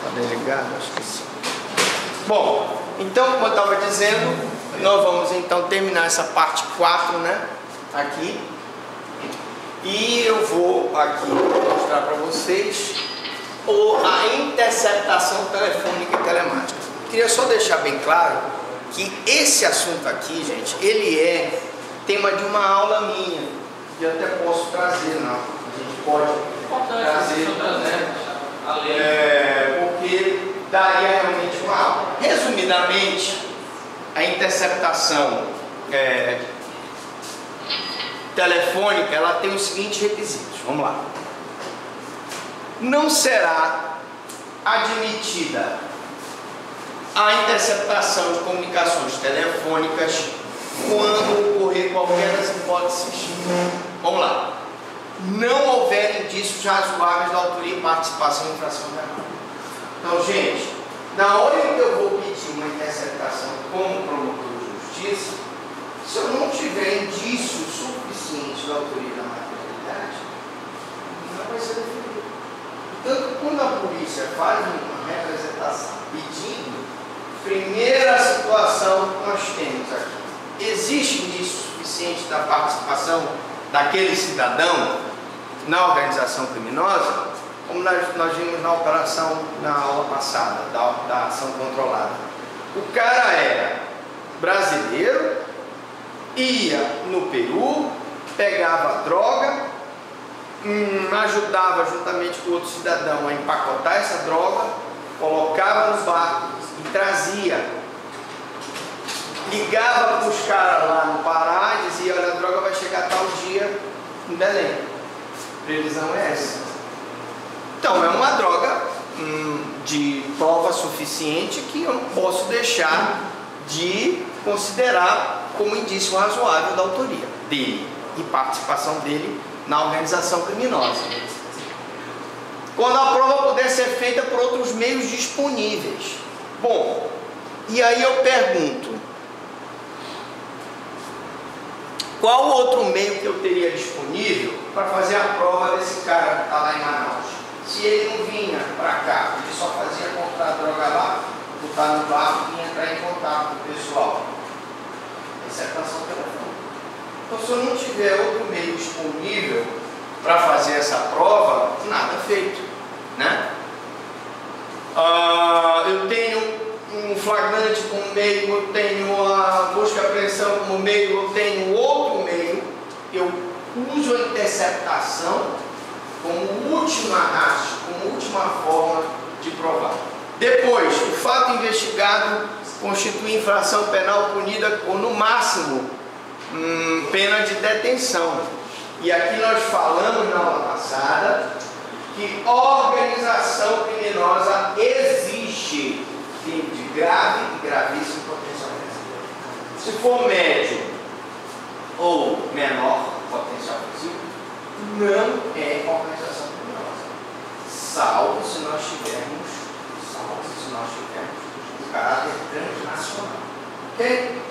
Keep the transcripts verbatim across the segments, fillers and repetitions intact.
delegado, acho que sim. Bom, então, como eu estava dizendo, nós vamos então terminar essa parte quatro, né? Aqui. E eu vou aqui mostrar para vocês a interceptação telefônica e telemática. Queria só deixar bem claro que esse assunto aqui, gente, ele é tema de uma aula minha. E eu até posso trazer, não. A gente pode trazer, né? É, porque daria realmente uma aula. Resumidamente, a interceptação é, telefônica, ela tem os seguintes requisitos. Vamos lá. Não será admitida a interceptação de comunicações telefônicas quando ocorrer qualquer das hipóteses. Vamos lá. Não houver indícios razoáveis da autoria e participação em infração penal. Então, gente, na hora que eu vou pedir uma interceptação como promotor de justiça, se eu não tiver indícios suficientes da autoria da materialidade, não vai ser definido. Portanto, quando a polícia faz uma representação pedindo, primeira situação que nós temos aqui, existe indício suficiente da participação daquele cidadão na organização criminosa, como nós, nós vimos na operação, na aula passada, da, da ação controlada. O cara era brasileiro, ia no Peru, pegava droga, hum, ajudava juntamente com outro cidadão a empacotar essa droga, colocava nos barcos e trazia. Ligava para os caras lá no Pará e dizia: olha, a droga vai chegar tal dia em Belém. A previsão é essa. Então, é uma droga hum, de prova suficiente que eu não posso deixar de considerar como indício razoável da autoria dele e participação dele na organização criminosa. Quando a prova puder ser feita por outros meios disponíveis. Bom, e aí eu pergunto, qual outro meio que eu teria disponível para fazer a prova desse cara que está lá em Manaus? Se ele não vinha para cá, ele só fazia comprar droga lá, botar no barco e entrar em contato com o pessoal. Interceptação telefônica. Então, se eu não tiver outro meio disponível para fazer essa prova, nada feito, né? Ah, eu tenho um flagrante como meio, eu tenho a busca e apreensão como meio, eu tenho outro meio, eu uso a interceptação como última ratio, como última forma de provar. Depois, o fato investigado constitui infração penal punida com, no máximo, hum, pena de detenção. E aqui nós falamos na aula passada que organização criminosa exige de grave e gravíssimo potencial lesivo. Se for médio ou menor potencial lesivo, não é organização criminosa, salvo se nós tivermos, salvo se nós tivermos um caráter transnacional. Ok?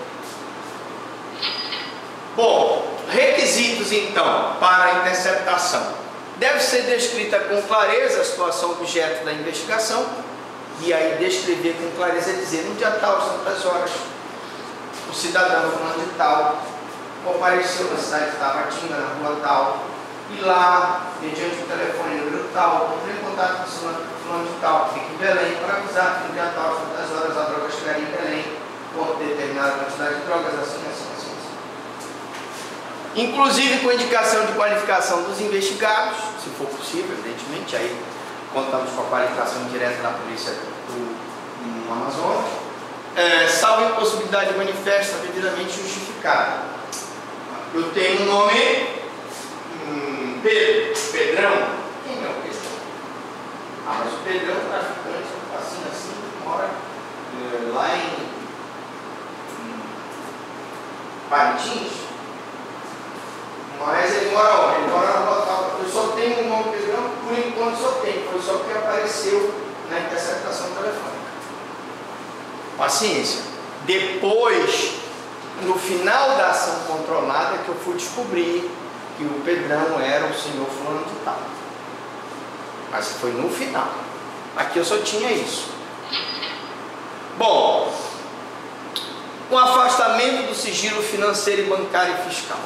Bom, requisitos então para a interceptação. Deve ser descrita com clareza a situação objeto da investigação. E aí descrever com clareza, dizer, no dia tal, às tantas horas, o cidadão fulano de tal compareceu na cidade de Tabatinga, na rua tal, e lá, mediante o telefone número tal, entrou em contato com o fulano de tal, fica em Belém, para avisar que no dia tal, às tantas horas, a droga chegaria em Belém, com determinada quantidade de drogas, assim, assim, assim, assim. Inclusive com indicação de qualificação dos investigados, se for possível, evidentemente, aí contamos com a qualificação direta da polícia do, do Amazonas, é, salvo impossibilidade manifesta devidamente justificada. Eu tenho um nome, hum, Pedro, Pedrão. Quem é o Pedrão? Ah, mas o Pedrão é um traficante, assim, assim, mora é, lá em, em Parintins, mas ele mora onde? Ele mora na rua tal. Eu só tenho um nome Pedrão, por enquanto só tem, foi só que apareceu na interceptação telefônica. Paciência. Depois, no final da ação controlada, que eu fui descobrir que o Pedrão era o senhor fulano de tal. Mas foi no final. Aqui eu só tinha isso. Bom, o afastamento do sigilo financeiro, bancário e fiscal.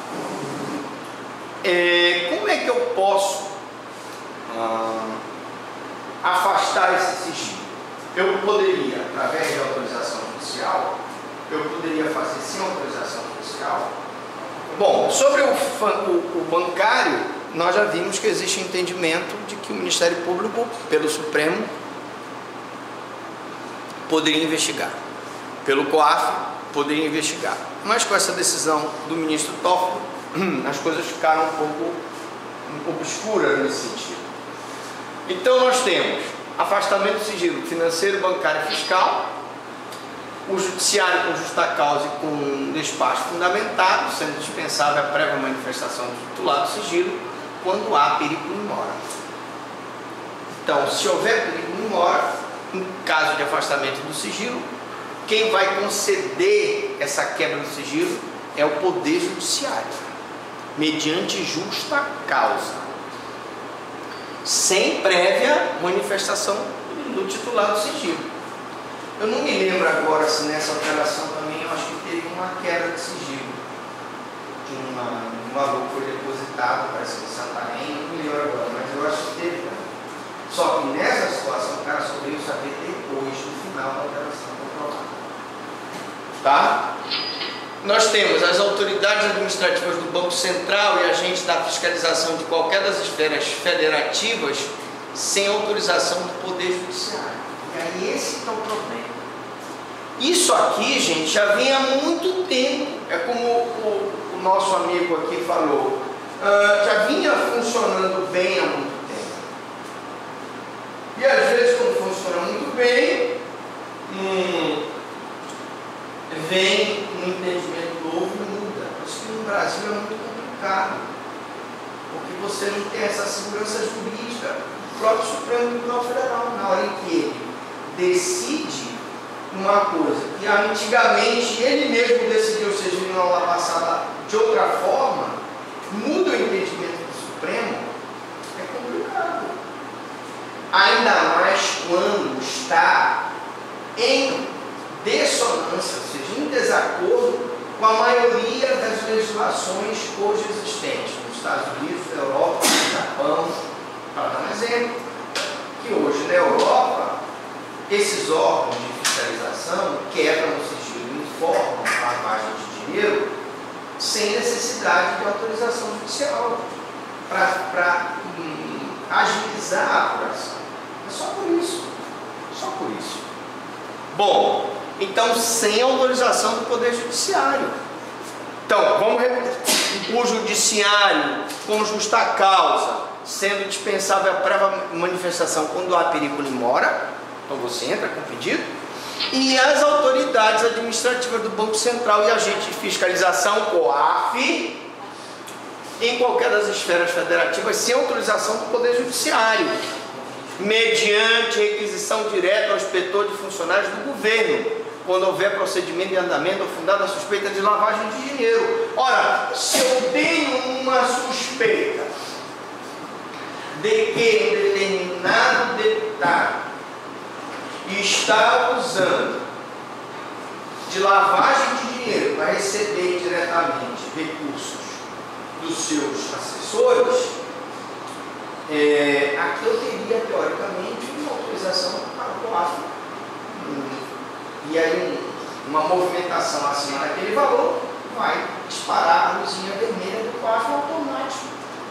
É, como é que eu posso ah, afastar esse sigilo? Eu poderia, através de autorização judicial, eu poderia fazer sem autorização judicial. Bom, sobre o, o, o bancário, nós já vimos que existe entendimento de que o Ministério Público, pelo Supremo, poderia investigar. Pelo COAF, poderia investigar. Mas com essa decisão do ministro Toffoli, as coisas ficaram um pouco, um pouco escuras nesse sentido. Então nós temos afastamento do sigilo financeiro, bancário e fiscal, o judiciário com justa causa e com despacho fundamentado, sendo dispensável a prévia manifestação do titular do sigilo, quando há perigo in mora. Então, se houver perigo in mora, em caso de afastamento do sigilo, quem vai conceder essa quebra do sigilo é o Poder Judiciário, mediante justa causa, sem prévia manifestação do titular do sigilo. Eu não me lembro agora se nessa alteração também eu acho que teve uma quebra de sigilo de uma, um valor que foi depositado, parece que em Santarém, não me lembro agora, mas eu acho que teve. Né? Só que nessa situação o cara só veio saber depois, no final da alteração comprovada. Tá? Nós temos as autoridades administrativas do Banco Central e agentes da fiscalização de qualquer das esferas federativas sem autorização do Poder Judiciário. E aí esse é o problema. Isso aqui, gente, já vem há muito tempo. É como o, o nosso amigo aqui falou. Uh, já vinha funcionando bem há muito tempo. E às vezes, quando funciona muito bem, hum, vem um entendimento novo e muda. Por isso que no Brasil é muito complicado. Porque você não tem essa segurança jurídica. O próprio Supremo Tribunal Federal, na hora em que ele decide uma coisa que antigamente ele mesmo decidiu, ou seja, na aula passada, de outra forma, muda o entendimento do Supremo, é complicado. Ainda mais quando está em dissonância, ou seja, em desacordo com a maioria das legislações hoje existentes nos Estados Unidos, na Europa, no Japão, para dar um exemplo, que hoje na Europa esses órgãos de fiscalização quebram o sigilo e informam a lavagem de dinheiro sem necessidade de autorização judicial para hum, agilizar a apuração. É só por isso. Só por isso. Bom, então sem autorização do Poder Judiciário. Então, vamos repetir. O Judiciário com justa causa, sendo dispensável a prévia manifestação quando há perigo in mora. Então você entra com pedido. E as autoridades administrativas do Banco Central e agente de fiscalização, COAF, em qualquer das esferas federativas, sem autorização do Poder Judiciário, mediante requisição direta ao inspetor de funcionários do governo, quando houver procedimento em andamento ou fundada a suspeita de lavagem de dinheiro. Ora, se eu tenho uma suspeita de que um determinado deputado está usando de lavagem de dinheiro para receber diretamente recursos dos seus assessores, é, aqui eu teria teoricamente uma autorização para o COAF. E aí uma movimentação acima daquele valor vai disparar a luzinha vermelha do COAF automático.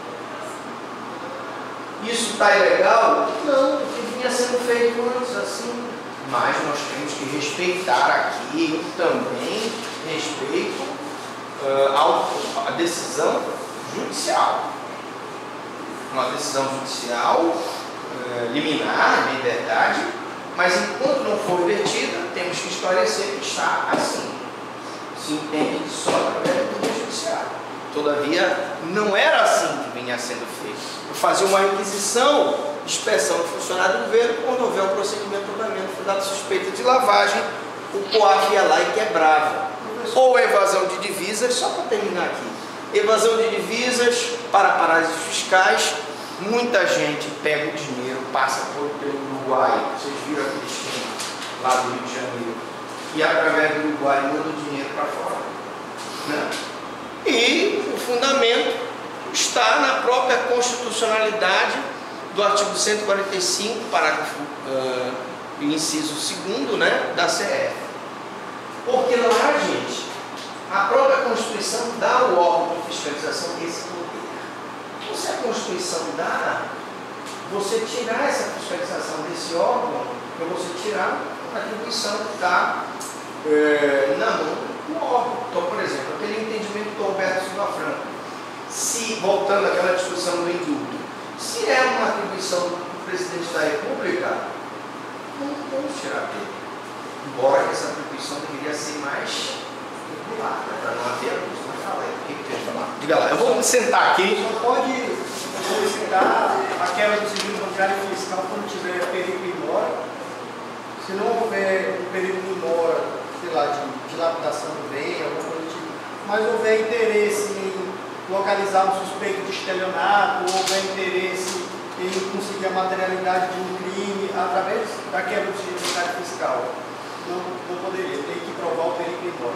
Isso está ilegal? Não, porque vinha sendo feito antes assim. Mas nós temos que respeitar aqui também respeito uh, ao, à decisão judicial. Uma decisão judicial uh, liminar, de verdade, mas enquanto não for revertida, temos que esclarecer que está assim. Se entende só através do Poder Judiciário. Todavia, não era assim que vinha sendo feito. Fazer uma requisição de inspeção do funcionário do governo, quando houver um procedimento de andamento fundado suspeita de lavagem, o COAF ia lá e quebrava. Ou evasão de divisas, só para terminar aqui, evasão de divisas para parásitos fiscais, muita gente pega o dinheiro, passa por, pelo Uruguai, lá do Rio de Janeiro, e através do Uruguai manda o dinheiro para fora. Né? E o fundamento está na própria constitucionalidade do artigo cento e quarenta e cinco, parágrafo uh, inciso segundo, né, da C F. Porque lá, gente, a própria Constituição dá ao órgão de fiscalização esse poder. Então, se a Constituição dá, você tirar essa fiscalização desse órgão, é você tirar a atribuição que está é, na mão do órgão. Então, por exemplo, aquele entendimento do Alberto Silva Franco, se, voltando àquela discussão do indulto, se é uma atribuição do presidente da República, não vamos tirar dele. Embora essa atribuição deveria ser mais regular, né, para não haver abuso. Mas fala aí, o que você quer falar? Diga lá, eu vou me sentar aqui. Só pode solicitar a quebra do sigilo bancário e fiscal quando tiver perigo em mora. Se não houver um perigo em mora, sei lá, de dilapidação do bem, alguma coisa do tipo, mas houver interesse em localizar um suspeito de estelionato, ou houver interesse em conseguir a materialidade de um crime através da quebra do sigilo bancário e fiscal, não, não poderia, tem que provar o perigo em mora.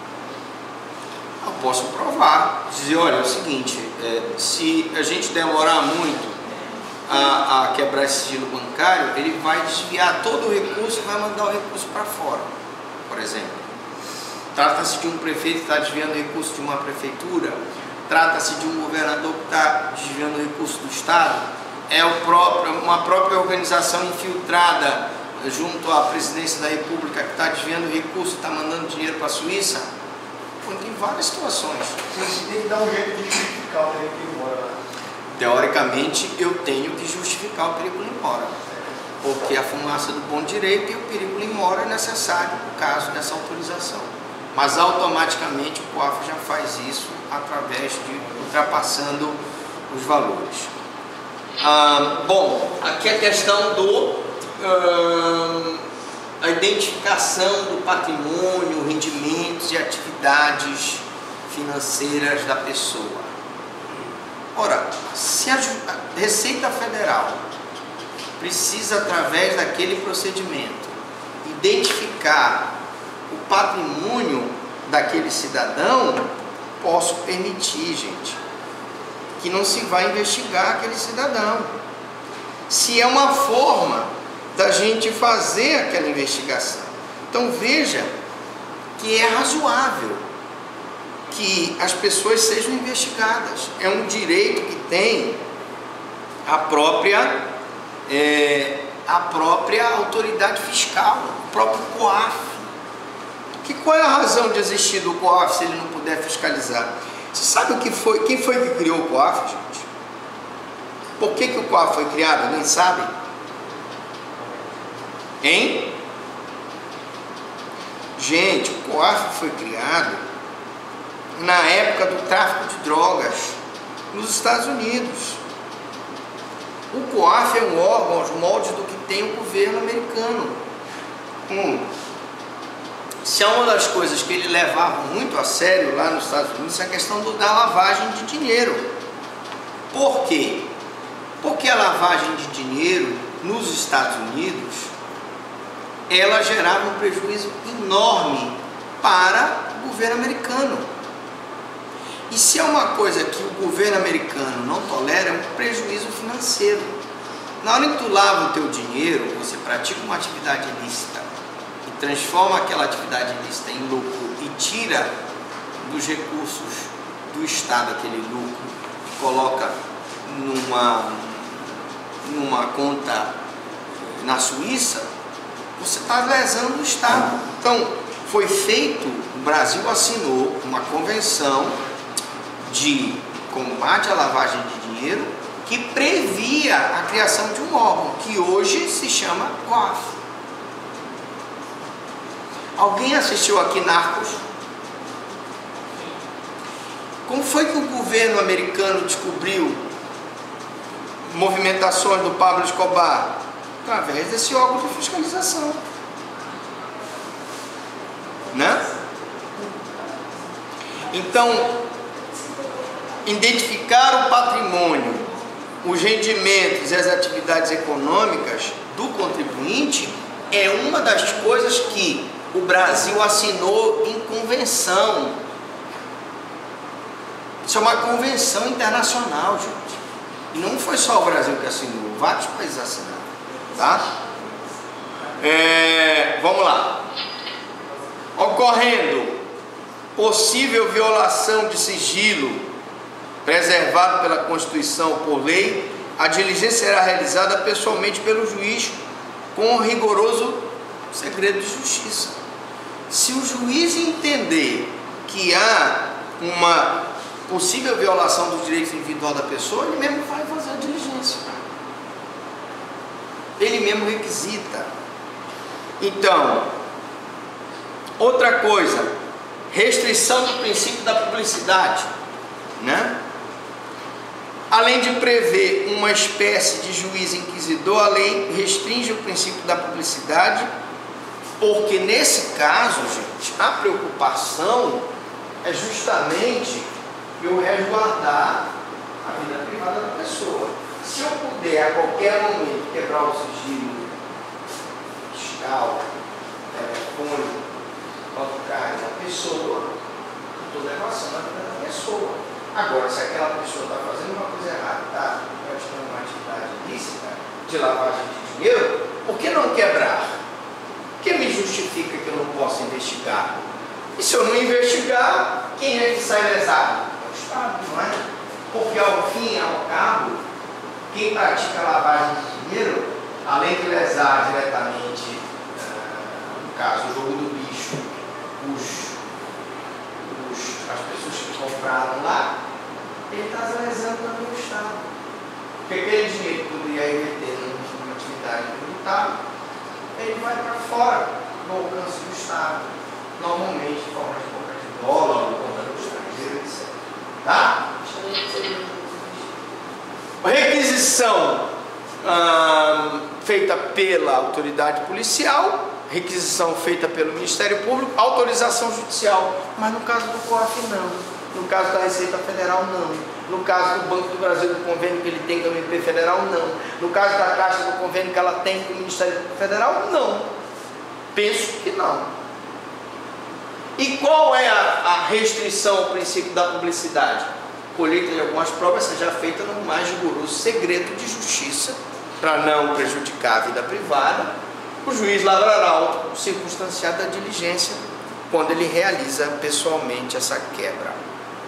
Eu posso provar, dizer, olha, é o seguinte, é, se a gente demorar muito a, a quebrar esse sigilo bancário, ele vai desviar todo o recurso e vai mandar o recurso para fora, por exemplo. Trata-se de um prefeito que está desviando o recurso de uma prefeitura, trata-se de um governador que está desviando o recurso do Estado, é o próprio, uma própria organização infiltrada junto à presidência da República que está desviando o recurso e está mandando dinheiro para a Suíça. Tem várias situações. Você tem que dar um jeito de justificar o perigo em mora lá. Teoricamente, eu tenho que justificar o perigo em mora, porque a fumaça do bom direito e o perigo em mora é necessário no caso dessa autorização. Mas automaticamente o COAF já faz isso através de ultrapassando os valores. Ah, bom, aqui a questão do ah, a identificação do patrimônio, rendimentos e atividades financeiras da pessoa. Ora, se a Receita Federal precisa, através daquele procedimento, identificar o patrimônio daquele cidadão, posso permitir, gente, que não se vai investigar aquele cidadão. Se é uma forma da gente fazer aquela investigação. Então veja que é razoável que as pessoas sejam investigadas. É um direito que tem a própria, é, a própria autoridade fiscal, o próprio COAF. Que qual é a razão de existir do COAF se ele não puder fiscalizar? Você sabe o que foi? Quem foi que criou o COAF, gente? Por que, que o COAF foi criado? Alguém sabe? Hein? Gente, o COAF foi criado na época do tráfico de drogas nos Estados Unidos. O COAF é um órgão aos moldes do que tem o governo americano. Hum. Se é uma das coisas que ele levava muito a sério lá nos Estados Unidos, é a questão do, da lavagem de dinheiro. Por quê? Porque a lavagem de dinheiro nos Estados Unidos, ela gerava um prejuízo enorme para o governo americano. E se é uma coisa que o governo americano não tolera, é um prejuízo financeiro. Na hora que tu lava o teu dinheiro, você pratica uma atividade ilícita e transforma aquela atividade ilícita em lucro e tira dos recursos do Estado aquele lucro e coloca numa, numa conta na Suíça, você está lesando o Estado. Então, foi feito, o Brasil assinou uma convenção de combate à lavagem de dinheiro que previa a criação de um órgão, que hoje se chama COAF. Alguém assistiu aqui Narcos? Como foi que o governo americano descobriu movimentações do Pablo Escobar? Através desse órgão de fiscalização, né? Então, identificar o patrimônio, os rendimentos e as atividades econômicas do contribuinte é uma das coisas que o Brasil assinou em convenção. Isso é uma convenção internacional, gente. E não foi só o Brasil que assinou, vários países assinaram, tá? É, vamos lá. Ocorrendo possível violação de sigilo preservado pela Constituição ou por lei, a diligência será realizada pessoalmente pelo juiz com rigoroso segredo de justiça. Se o juiz entender que há uma possível violação do direito individual da pessoa, ele mesmo vai fazer a diligência. Ele mesmo requisita. Então, outra coisa, restrição do princípio da publicidade, né? Além de prever uma espécie de juiz inquisidor, a lei restringe o princípio da publicidade, porque nesse caso, gente, a preocupação é justamente eu resguardar a vida privada da pessoa. Se eu puder a qualquer momento quebrar o sigilo fiscal, telefone, bancário da pessoa, estou devassando a vida da pessoa. Agora, se aquela pessoa está fazendo uma coisa errada, está praticando uma atividade ilícita de lavagem de dinheiro, por que não quebrar? O que me justifica que eu não posso investigar? E se eu não investigar, quem é que sai lesado? É o Estado, não é? Porque ao fim e ao cabo, quem pratica lavagem de dinheiro, além de lesar diretamente, no caso, o jogo do bicho, os, os, as pessoas que compraram lá, ele está lesando também o Estado. Porque aquele dinheiro que poderia reverter numa atividade tributável, ele vai para fora, no alcance do Estado, normalmente em forma de compra de dólar, ou compra do estrangeiro, etcétera. Tá? Requisição ah, feita pela autoridade policial, requisição feita pelo Ministério Público, autorização judicial, mas no caso do COAF não. No caso da Receita Federal, não. No caso do Banco do Brasil, do convênio que ele tem com o M P Federal, não. No caso da Caixa, do convênio que ela tem com o Ministério Federal, não. Penso que não. E qual é a, a restrição ao princípio da publicidade? Colheita de algumas provas seja feita no mais rigoroso segredo de justiça, para não prejudicar a vida privada. O juiz lavrará o circunstanciado da diligência quando ele realiza pessoalmente essa quebra.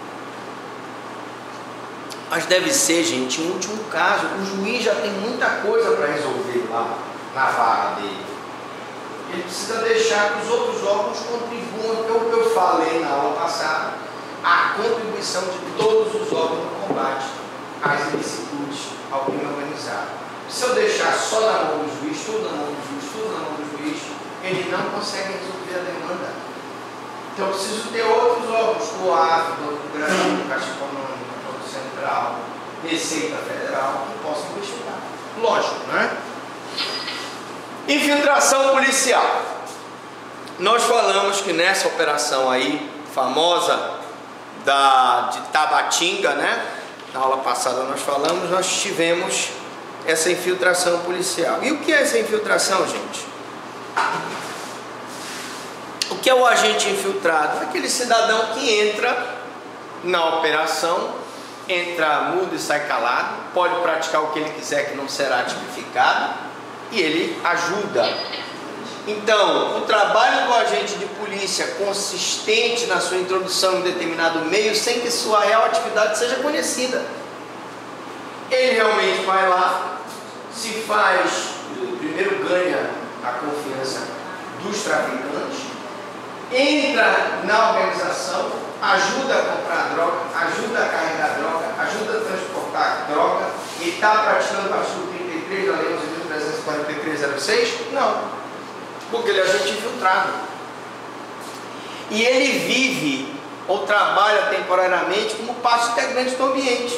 Mas deve ser, gente, um último caso. O juiz já tem muita coisa para resolver lá na vara dele. Ele precisa deixar que os outros órgãos contribuam, que é o que eu falei na aula passada, a contribuição de todos os órgãos no combate às ilicitudes ao crime organizado. Se eu deixar só na mão do juiz, tudo na mão do juiz, tudo na mão do juiz, ele não consegue resolver a demanda. Então eu preciso ter outros órgãos, o A F, do Brasil, Caixa Econômica, Central, Receita Federal, que possam investigar. Lógico, né? Infiltração policial. Nós falamos que nessa operação aí, famosa da, de Tabatinga, né? Na aula passada nós falamos, nós tivemos essa infiltração policial. E o que é essa infiltração, gente? O que é o agente infiltrado? Aquele cidadão que entra na operação, entra mudo e sai calado, pode praticar o que ele quiser que não será tipificado, e ele ajuda. Então, o trabalho do agente de polícia consistente na sua introdução em determinado meio, sem que sua real atividade seja conhecida. Ele realmente vai lá, se faz, primeiro ganha a confiança dos traficantes, entra na organização, ajuda a comprar droga, ajuda a carregar droga, ajuda a transportar droga, e está praticando o artigo trinta e três da Lei onze mil trezentos e quarenta e três zero seis? Não, porque ele é agente infiltrado. E ele vive ou trabalha temporariamente como parte integrante do ambiente,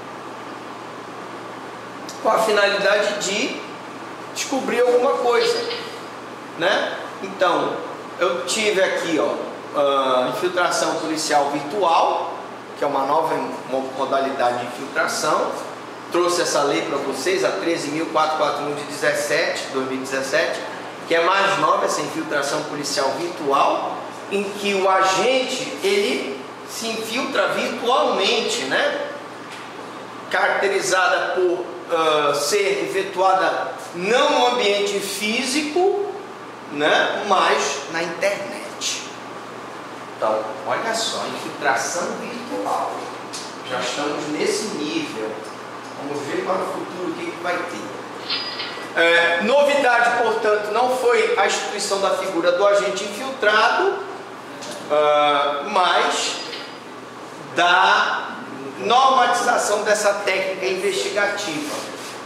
com a finalidade de descobrir alguma coisa, né? Então, eu tive aqui, ó, Uh, infiltração policial virtual, que é uma nova modalidade de infiltração. Trouxe essa lei para vocês, a treze mil quatrocentos e quarenta e um de dezessete, dois mil e dezessete, que que é mais nova, essa infiltração policial virtual, em que o agente ele se infiltra virtualmente, né? Caracterizada por uh, ser efetuada não no ambiente físico, né? Mas na internet. Então, olha só, infiltração virtual. Já estamos nesse nível. Vamos ver para o futuro o que, que vai ter. É, novidade, portanto, não foi a instituição da figura do agente infiltrado, uh, mas da normatização dessa técnica investigativa.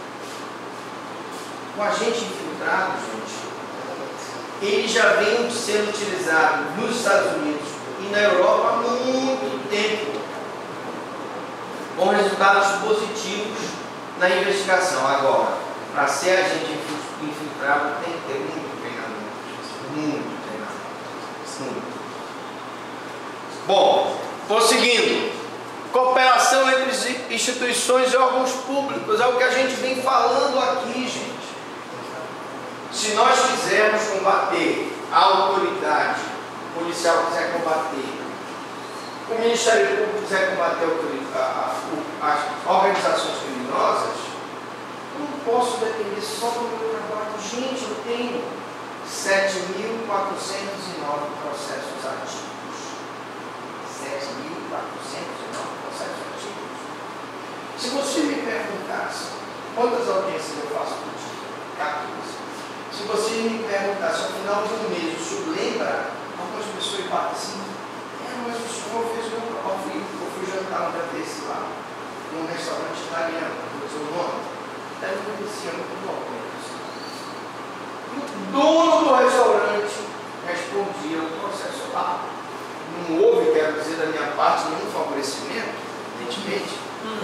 O agente infiltrado, gente, ele já vem sendo utilizado nos Estados Unidos e na Europa há muito tempo, com resultados positivos na investigação. Agora, para ser agente infiltrado tem que ter muito treinamento. Muito treinamento. Muito. Bom, prosseguindo. Cooperação entre instituições e órgãos públicos. É o que a gente vem falando aqui, gente. Se nós quisermos combater a autoridade, o policial quiser combater, o Ministério Público quiser combater a, a, a, as organizações criminosas, não posso depender só do meu trabalho. Gente, eu tenho sete mil quatrocentos e nove processos ativos. sete mil quatrocentos e nove processos ativos. Se você me perguntasse quantas audiências eu faço por dia, quatorze. Se você me perguntasse ao final de um mês, o senhor lembra? Algumas pessoas batem assim, é, mas o senhor fez meu trabalho. Eu fui jantar um dia desse lá, num restaurante italiano, não sei o nome. Até não conhecia muito bom. O dono do restaurante respondia o processo lá. Não houve, quero dizer, da minha parte, nenhum favorecimento, evidentemente.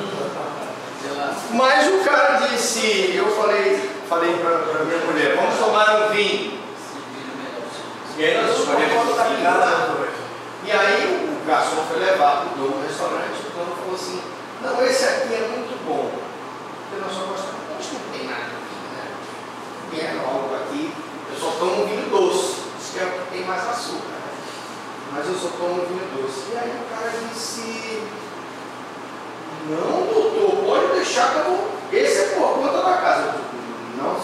Mas o cara disse, eu falei, falei para a minha mulher, vamos tomar um vinho. E aí nós escolhemos o vinho. E aí o garçom foi levado para o dono do restaurante, o dono falou assim, não, esse aqui é muito bom. Porque nós só gostamos. Não tem nada aqui, né? Tem algo aqui, eu só tomo um vinho doce, isso que é o que tem mais açúcar, né? Mas eu só tomo um vinho doce. E aí o cara disse, não, doutor, pode deixar que eu vou. Esse é por conta da casa. Eu digo, não,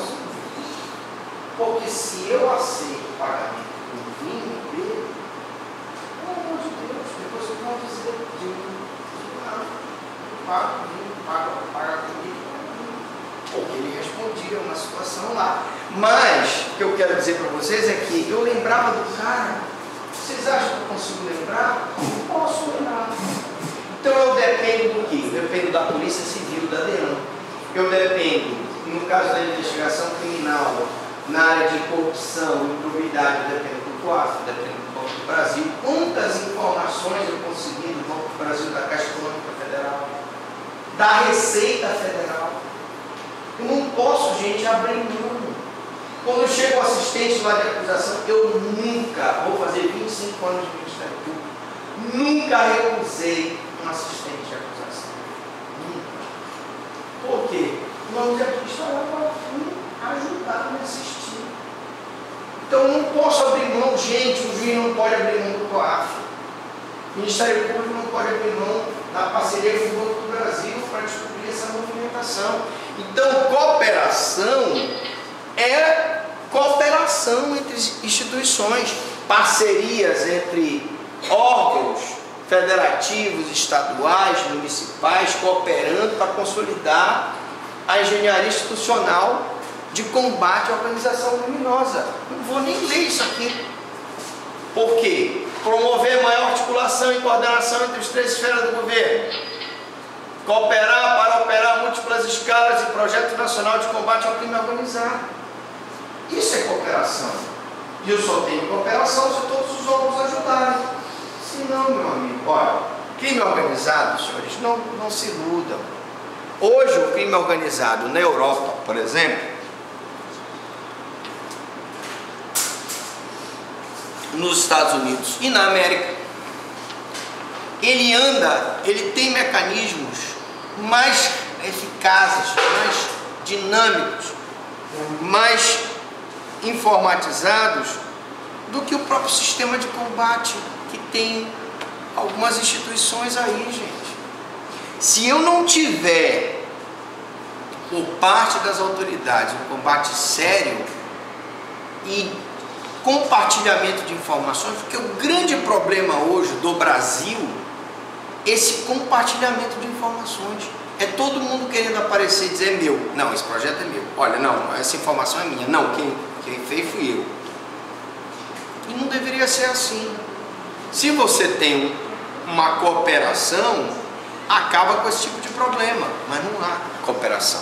porque se eu aceito o pagamento do vinho dele, pelo amor de Deus, depois eu vou dizer, não, paga o vinho, paga, paga comigo. Porque ele respondia uma situação lá. Mas, o que eu quero dizer para vocês é que eu lembrava do cara. Vocês acham que eu consigo lembrar? Não posso lembrar. Então eu dependo do quê? Eu dependo da Polícia Civil, da DEAN. Eu dependo, no caso da investigação criminal, na área de corrupção, improbidade, eu dependo do COAF, dependo do Banco do Brasil. Quantas informações eu consegui do Banco do Brasil, da Caixa Econômica Federal, da Receita Federal? Eu não posso, gente, abrir mão. Quando chega o assistente lá de acusação, eu nunca, vou fazer vinte e cinco anos de Ministério Público, nunca recusei um assistente de acusação. Nunca. Por quê? O nome de aqui está lá para ajudar, me assistir. Então eu não posso abrir mão, gente, o juiz não pode abrir mão do COAF. O Ministério Público não pode abrir mão da parceria com o Banco do Brasil para descobrir essa movimentação. Então, cooperação é cooperação entre instituições, parcerias entre órgãos federativos, estaduais, municipais, cooperando para consolidar a engenharia institucional de combate à organização criminosa. Não vou nem ler isso aqui. Por quê? Promover maior articulação e coordenação entre as três esferas do governo. Cooperar para operar múltiplas escalas e projeto nacional de combate ao crime organizado. Isso é cooperação. E eu só tenho cooperação se todos os órgãos ajudarem. Se não, meu amigo, olha, crime organizado, senhores, não, não se iludam. Hoje o crime organizado na Europa, por exemplo, nos Estados Unidos e na América, ele anda, ele tem mecanismos mais eficazes, mais dinâmicos, mais informatizados do que o próprio sistema de combate que tem algumas instituições aí, gente. Se eu não tiver, por parte das autoridades, um combate sério e compartilhamento de informações, porque o grande problema hoje do Brasil, esse compartilhamento de informações, é todo mundo querendo aparecer e dizer meu, não, esse projeto é meu, olha, não, essa informação é minha, não, quem, quem fez fui eu. E não deveria ser assim. Se você tem uma cooperação, acaba com esse tipo de problema, mas não há cooperação.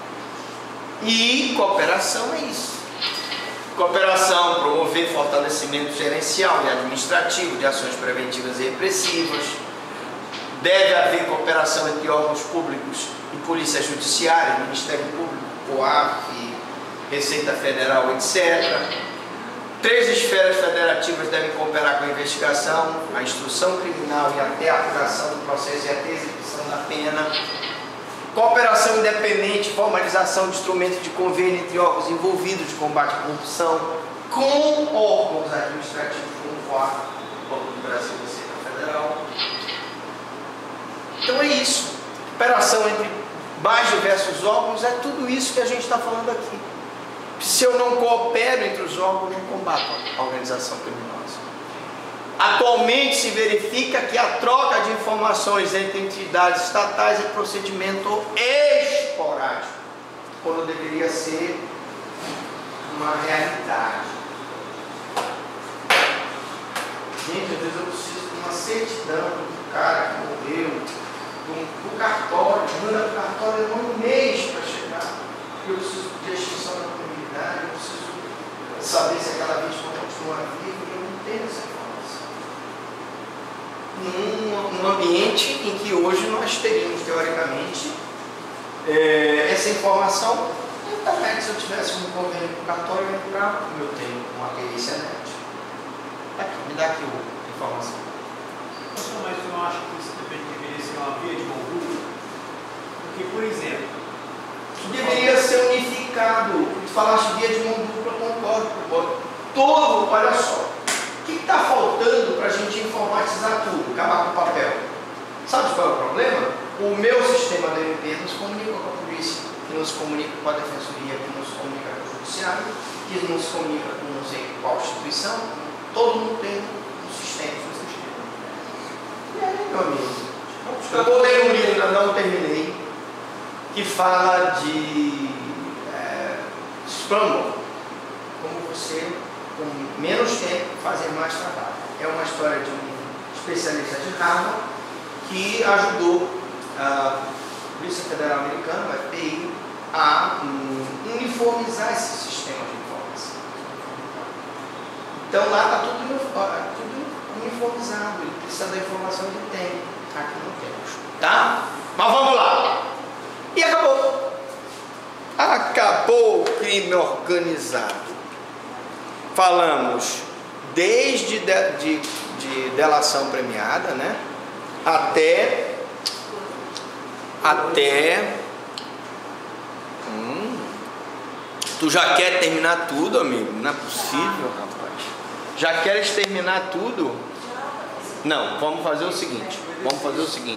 E cooperação é isso. Cooperação, promover fortalecimento gerencial e administrativo de ações preventivas e repressivas. Deve haver cooperação entre órgãos públicos e polícia judiciária, Ministério Público, COAF, Receita Federal, etcétera. Três esferas federativas devem cooperar com a investigação, a instrução criminal e até a apuração do processo e até a execução da pena. Cooperação independente, formalização de instrumentos de convênio entre órgãos envolvidos de combate à corrupção com órgãos administrativos como o COAF, Banco do Brasil e Receita Federal. Então é isso. Cooperação entre mais diversos órgãos é tudo isso que a gente está falando aqui. Se eu não coopero entre os órgãos, eu não combato a organização criminosa. Atualmente se verifica que a troca de informações entre entidades estatais é procedimento esporádico, quando deveria ser uma realidade. Gente, às vezes eu preciso de uma certidão do cara que morreu, do, do cartório, manda o cartório um mês para chegar, e eu preciso de extinção da comunidade, eu preciso saber se aquela vítima continua viva, e eu não tenho essa informação. Num, num ambiente em que hoje nós teríamos, teoricamente, é, essa informação na internet. Se eu tivesse um convênio com o cartório, eu ia entrar, como eu tenho uma perícia net. Aqui, me dá aqui a informação. Mas eu não acho que isso deveria ser uma via de mão dupla? Porque, por exemplo, deveria ser unificado. Tu falaste via de mão dupla, eu concordo. Todo, olha só. O que está faltando para a gente informatizar tudo, acabar com o papel? Sabe qual é o problema? O meu sistema do M P nos comunica com a polícia, que nos comunica com a defensoria, que nos comunica com o judiciário, que nos comunica com não sei qual instituição. Todo mundo tem um sistema. E aí, meu amigo? Eu vou ler um livro, ainda não terminei, que fala de é, Scramble, como você, com menos tempo, fazer mais trabalho. É uma história de um especialista de Harvard que ajudou a Polícia Federal Americana, o F B I, a um, uniformizar esse sistema de informação. Então lá está tudo, tudo uniformizado, ele precisa da informação que tem, aqui não temos. Tá? Mas vamos lá. E acabou. Acabou o crime organizado. Falamos desde de, de, de delação premiada, né? Até até hum, tu já quer terminar tudo, amigo? Não é possível, rapaz. Já queres terminar tudo? Não, vamos fazer o seguinte. Vamos fazer o seguinte.